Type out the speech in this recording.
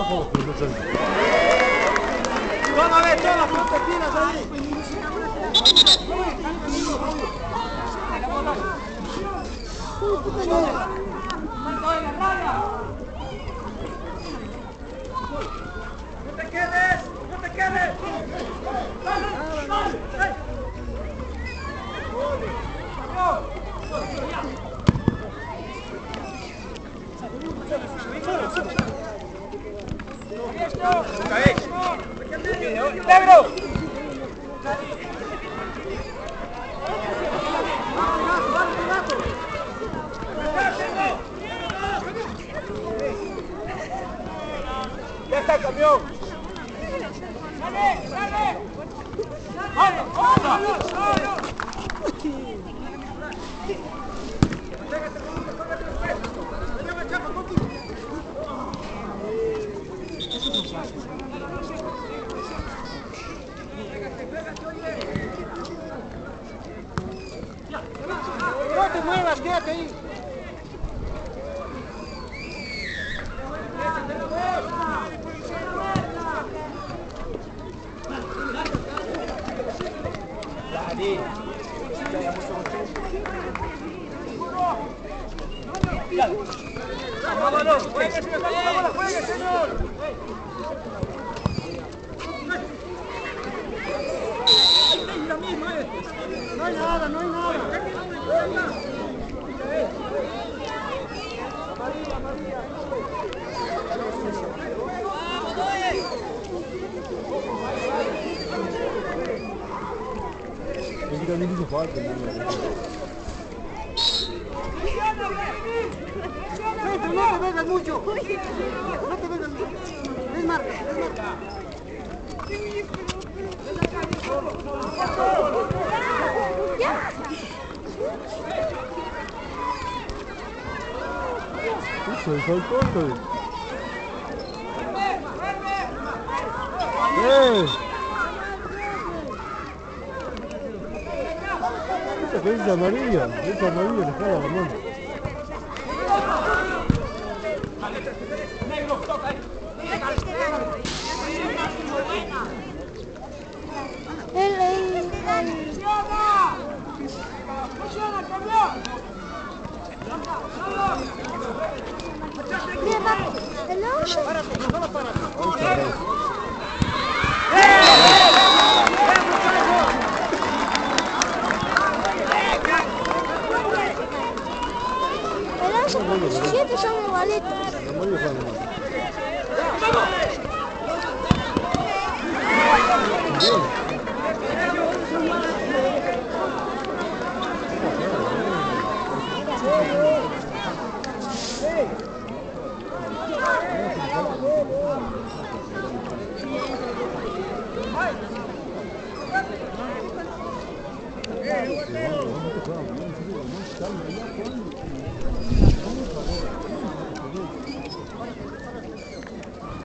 Vamos a ver todas las protegidas ahí. ¡No te quedes! ¡No te quedes! ¡Ya está el camión! ¡Sale! ¡Sale! ¡Anda! ¡Anda! No te muevas, quédate ahí. ¡Vámonos! ¡Juegue, señor! ¡Juegue, señor! No hay nada, no hay nada. María, María. Es que también hizo falta, No te vengas mucho. No te vengas mucho. Es marca, es marca. Eso, el saltón. Esta que es amarilla, dejala la mano. ¡Funciona, camión! Los 7 son igualitos. Hey,